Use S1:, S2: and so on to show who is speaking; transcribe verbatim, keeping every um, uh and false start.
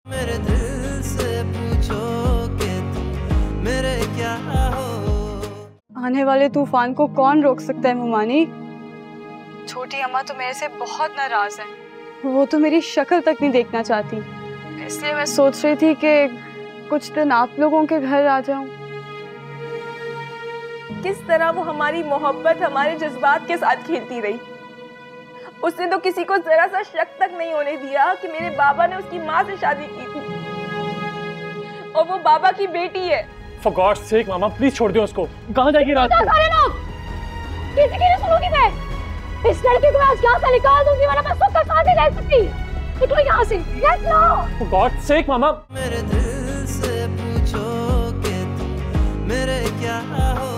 S1: मेरे दिल से पूछो कि तुम मेरे क्या हो।
S2: आने वाले तूफान को कौन रोक सकता है मुमानी? छोटी अम्मा तो मेरे से बहुत नाराज है, वो तो मेरी शक्ल तक नहीं देखना चाहती। इसलिए मैं सोच रही थी कि कुछ दिन आप लोगों के घर आ जाऊं।
S3: किस तरह वो हमारी मोहब्बत, हमारे जज्बात के साथ खेलती रही। उसने तो किसी को जरा सा शक तक नहीं होने दिया कि मेरे बाबा ने उसकी माँ से शादी की थी और वो बाबा की बेटी है।
S4: For God's sake, mama please छोड़ दो उसको। कहाँ जाएगी रात को?
S5: सारे लोग किसी की नहीं सुनूंगी मैं। इस लड़के को आज यहाँ से निकाल दूंगी, वरना मैं सुख का सांस नहीं ले सकती। निकलो यहाँ से। Get now!
S4: For God's sake, मामा।
S1: मेरे दिल से पूछो कि तुम मेरे क्या हो।